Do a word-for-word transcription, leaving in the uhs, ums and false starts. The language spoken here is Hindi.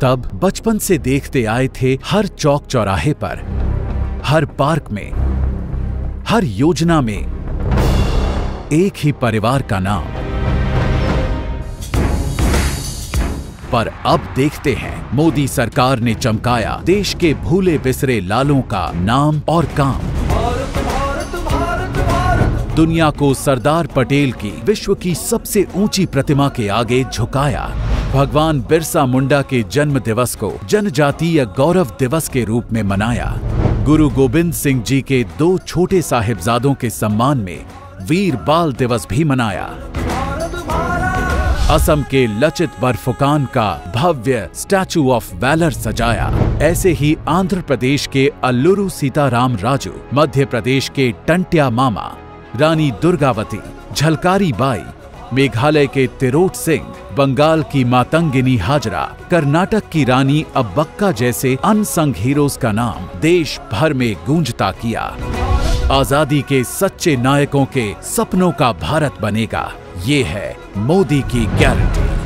तब बचपन से देखते आए थे हर चौक चौराहे पर, हर पार्क में, हर योजना में एक ही परिवार का नाम। पर अब देखते हैं मोदी सरकार ने चमकाया देश के भूले बिसरे लालों का नाम और काम। भारत भारत भारत भारत। दुनिया को सरदार पटेल की विश्व की सबसे ऊंची प्रतिमा के आगे झुकाया। भगवान बिरसा मुंडा के जन्म दिवस को जनजातीय गौरव दिवस के रूप में मनाया। गुरु गोबिंद सिंह जी के दो छोटे साहिबजादों के सम्मान में वीर बाल दिवस भी मनाया। असम के लचित बरफुकान का भव्य स्टैचू ऑफ वैलर सजाया। ऐसे ही आंध्र प्रदेश के अल्लूरू सीताराम राजू, मध्य प्रदेश के टंट्या मामा, रानी दुर्गावती, झलकारी बाई, मेघालय के तिरोट सिंह, बंगाल की मातंगिनी हाजरा, कर्नाटक की रानी अब्बक्का जैसे अनसंग हीरोज का नाम देश भर में गूंजता किया। आजादी के सच्चे नायकों के सपनों का भारत बनेगा, ये है मोदी की गारंटी।